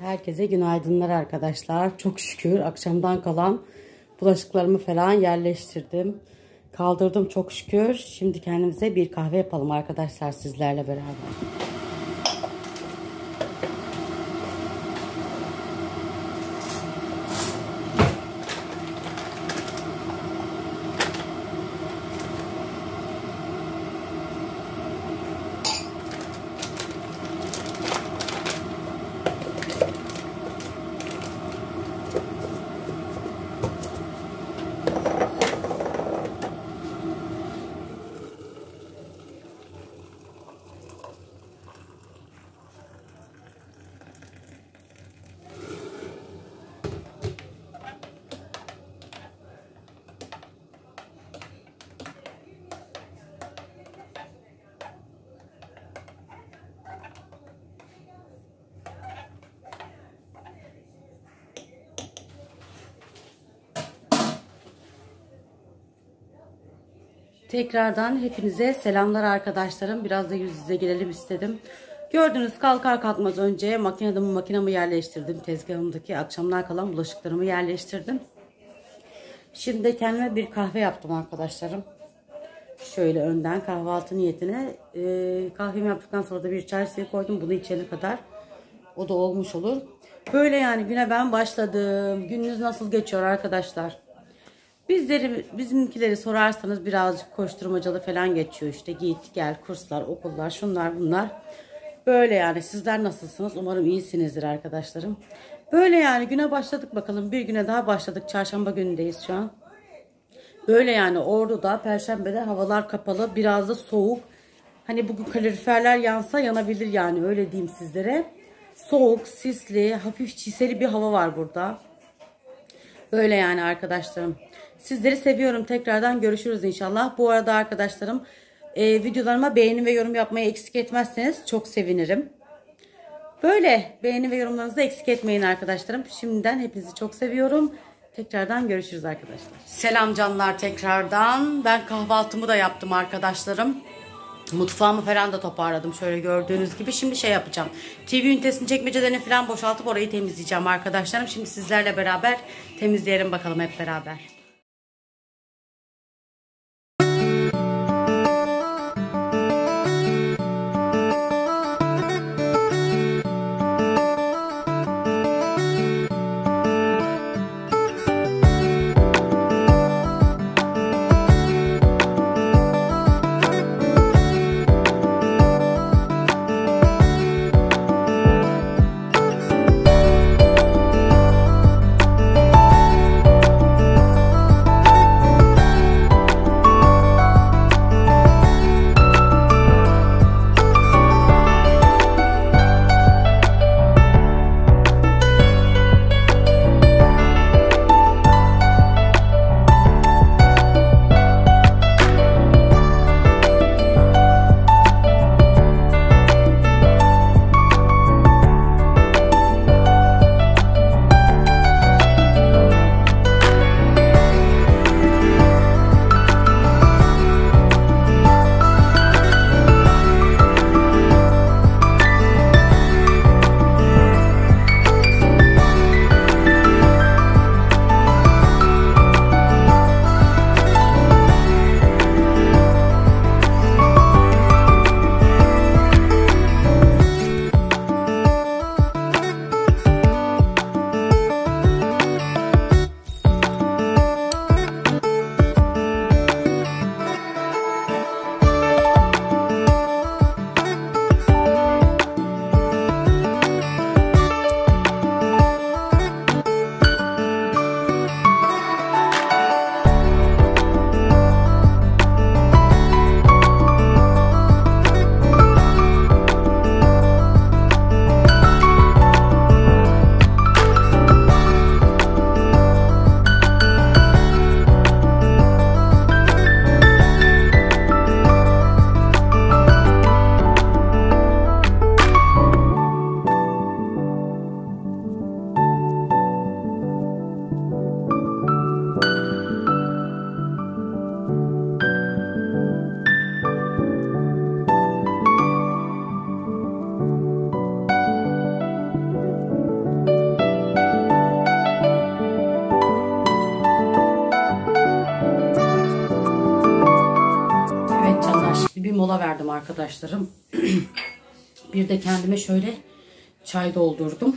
Herkese günaydınlar arkadaşlar. Çok şükür akşamdan kalan bulaşıklarımı falan yerleştirdim. Kaldırdım çok şükür. Şimdi kendimize bir kahve yapalım arkadaşlar sizlerle beraber. Tekrardan hepinize selamlar arkadaşlarım. Biraz da yüz yüze gelelim istedim. Gördünüz kalkar kalkmaz önce makinamı yerleştirdim. Tezgahımdaki akşamdan kalan bulaşıklarımı yerleştirdim. Şimdi kendime bir kahve yaptım arkadaşlarım. Şöyle önden kahvaltı niyetine. Kahvemi yaptıktan sonra da bir çay suyu koydum. Bunu içene kadar o da olmuş olur. Böyle yani güne ben başladım. Gününüz nasıl geçiyor arkadaşlar? Bizimkileri sorarsanız birazcık koşturmacalı falan geçiyor işte. Git gel kurslar, okullar, şunlar bunlar. Böyle yani sizler nasılsınız? Umarım iyisinizdir arkadaşlarım. Böyle yani güne başladık bakalım. Bir güne daha başladık. Çarşamba günündeyiz şu an. Böyle yani Ordu'da Perşembe'de havalar kapalı. Biraz da soğuk. Hani bugün kaloriferler yansa yanabilir yani öyle diyeyim sizlere. Soğuk, sisli, hafif çiseli bir hava var burada. Böyle yani arkadaşlarım. Sizleri seviyorum. Tekrardan görüşürüz inşallah. Bu arada arkadaşlarım videolarıma beğeni ve yorum yapmayı eksik etmezseniz çok sevinirim. Böyle beğeni ve yorumlarınızı eksik etmeyin arkadaşlarım. Şimdiden hepinizi çok seviyorum. Tekrardan görüşürüz arkadaşlar. Selam canlar tekrardan. Ben kahvaltımı da yaptım arkadaşlarım. Mutfağımı falan da toparladım şöyle gördüğünüz gibi. Şimdi şey yapacağım. TV ünitesini çekmecelerini falan boşaltıp orayı temizleyeceğim arkadaşlarım. Şimdi sizlerle beraber temizleyelim bakalım hep beraber. arkadaşlarım. Bir de kendime şöyle çay doldurdum.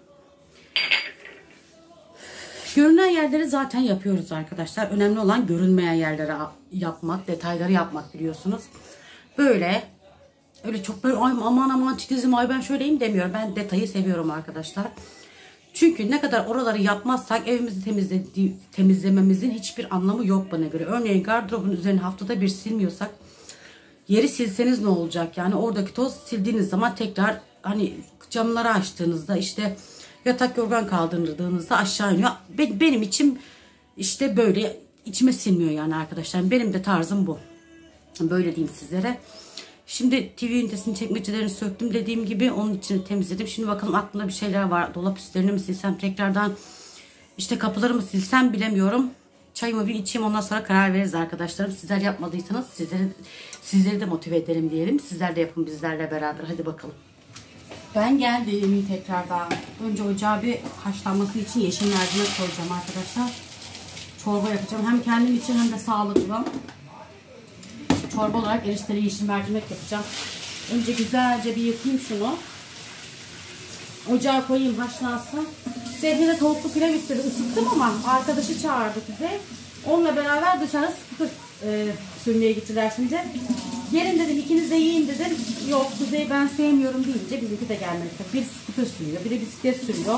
Görünen yerleri zaten yapıyoruz arkadaşlar. Önemli olan görünmeyen yerleri yapmak, detayları yapmak biliyorsunuz. Böyle öyle çok böyle aman aman titizim ay ben şöyleyim demiyorum. Ben detayı seviyorum arkadaşlar. Çünkü ne kadar oraları yapmazsak evimizi temizlememizin hiçbir anlamı yok bana göre. Örneğin gardırobun üzerine haftada bir silmiyorsak yeri silseniz ne olacak? Yani oradaki toz sildiğiniz zaman tekrar hani camları açtığınızda işte yatak yorgan kaldırdığınızda aşağı iniyor. Benim içim işte böyle içime sinmiyor yani arkadaşlar. Benim de tarzım bu. Böyle diyeyim sizlere. Şimdi TV ünitesinin çekmecelerini söktüm dediğim gibi onun içini temizledim. Şimdi bakalım aklımda bir şeyler var. Dolap üstlerini mi silsem tekrardan işte kapıları mı silsem bilemiyorum. Çayımı bir içeyim ondan sonra karar veririz arkadaşlarım. Sizler yapmadıysanız sizleri de motive edelim diyelim. Sizler de yapın bizlerle beraber. Hadi bakalım. Ben geldim tekrardan. Önce ocağa bir haşlanması için yeşil mercimek koyacağım arkadaşlar. Çorba yapacağım. Hem kendim için hem de sağlıklı. Çorba olarak erişteli yeşil mercimek yapacağım. Önce güzelce bir yıkayayım şunu. Ocağa koyayım haşlansın. Zehri'de tavuklu pilav istedi. Isıttım ama arkadaşı çağırdı bize. Onunla beraber dışarı scooter sürmeye gittiler şimdi. Gelin dedim ikiniz de yiyin dedim. Yok Kuzey ben sevmiyorum deyince bizimki de gelmedi. Bir scooter sürüyor, bir de bisiklet sürüyor.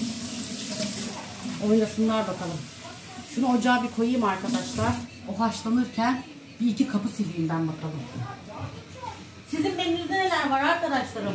Oynasınlar bakalım. Şunu ocağa bir koyayım arkadaşlar. O haşlanırken bir iki kapı sileyim ben bakalım. Sizin menünüzde neler var arkadaşlarım?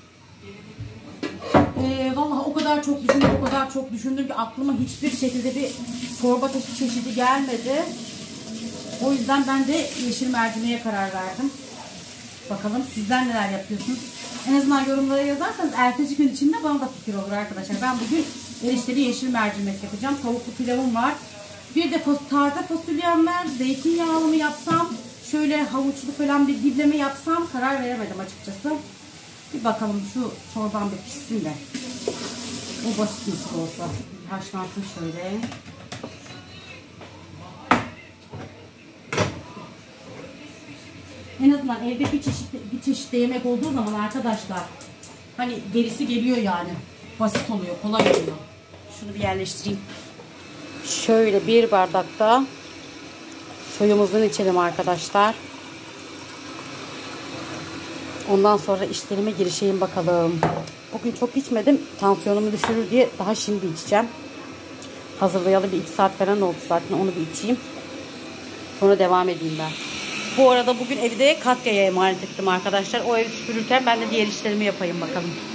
Vallahi o kadar çok düşündüm ki aklıma hiçbir şekilde bir çorba çeşidi gelmedi. O yüzden ben de yeşil mercimeğe karar verdim. Bakalım sizler neler yapıyorsunuz? En azından yorumlara yazarsanız ertesi gün içinde bana da fikir olur arkadaşlar. Ben bugün erişteli yeşil mercimek yapacağım. Tavuklu pilavım var. Bir de taze fasulyem var. Zeytinyağlı mı yapsam, şöyle havuçlu falan bir dibleme yapsam karar veremedim açıkçası. Bir bakalım şu çorbam bir pişsin de. O basit nasıl olsa. Haşlansın şöyle. En azından evde bir çeşit yemek olduğu zaman arkadaşlar hani gerisi geliyor yani. Basit oluyor, kolay oluyor. Şunu bir yerleştireyim. Şöyle bir bardakta suyumuzdan içelim arkadaşlar. Ondan sonra işlerime girişeyim bakalım. Bugün çok içmedim. Tansiyonumu düşürür diye daha şimdi içeceğim. Hazırlayalı bir 2 saat falan oldu zaten. Onu bir içeyim. Sonra devam edeyim ben. Bu arada bugün evi de Katya'ya emanet ettim arkadaşlar. O evi süpürürken ben de diğer işlerimi yapayım bakalım.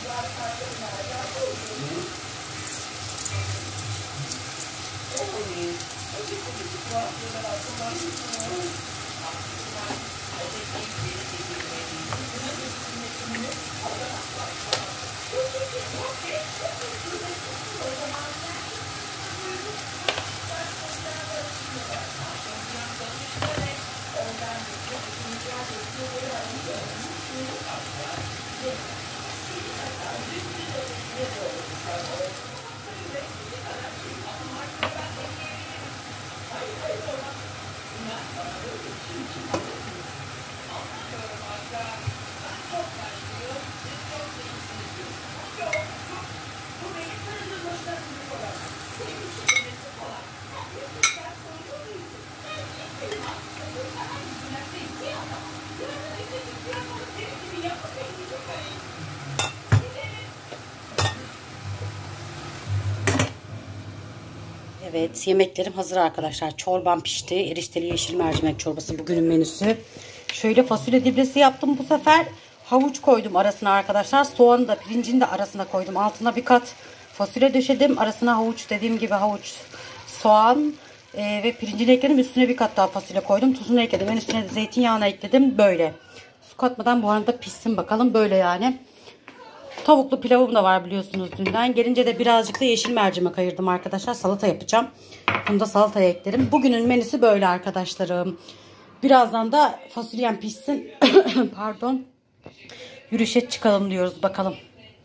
Evet, yemeklerim hazır arkadaşlar. Çorbam pişti. Erişteli yeşil mercimek çorbası bugünün menüsü. Şöyle fasulye diblesi yaptım bu sefer. Havuç koydum arasına arkadaşlar. Soğanı da pirincini de arasına koydum. Altına bir kat fasulye döşedim. Arasına havuç, dediğim gibi havuç, soğan ve pirincini ekledim. Üstüne bir kat daha fasulye koydum. Tuzunu ekledim. En üstüne de zeytinyağını ekledim. Böyle. Su katmadan bu arada pişsin bakalım. Böyle yani. Tavuklu pilavım da var biliyorsunuz dünden. Gelince de birazcık da yeşil mercimek ayırdım arkadaşlar. Salata yapacağım. Bunu da salataya eklerim. Bugünün menüsü böyle arkadaşlarım. Birazdan da fasulyem pişsin. Pardon. Yürüyüşe çıkalım diyoruz bakalım.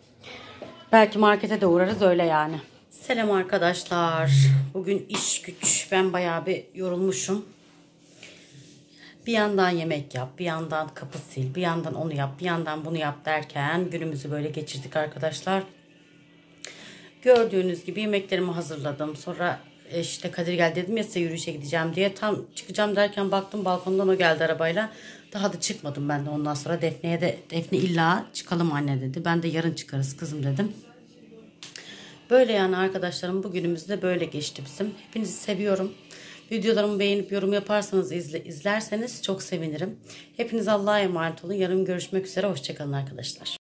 Belki markete de uğrarız öyle yani. Selam arkadaşlar. Bugün iş güç. Ben bayağı bir yorulmuşum. Bir yandan yemek yap, bir yandan kapı sil, bir yandan onu yap, bir yandan bunu yap derken günümüzü böyle geçirdik arkadaşlar. Gördüğünüz gibi yemeklerimi hazırladım. Sonra işte Kadir gel dedim ya size yürüyüşe gideceğim diye. Tam çıkacağım derken baktım balkondan o geldi arabayla. Daha da çıkmadım ben de ondan sonra Defne illa çıkalım anne dedi. Ben de yarın çıkarız kızım dedim. Böyle yani arkadaşlarım bugünümüz de böyle geçti bizim. Hepinizi seviyorum. Videolarımı beğenip yorum yaparsanız izlerseniz çok sevinirim. Hepiniz Allah'a emanet olun. Yarın görüşmek üzere. Hoşçakalın arkadaşlar.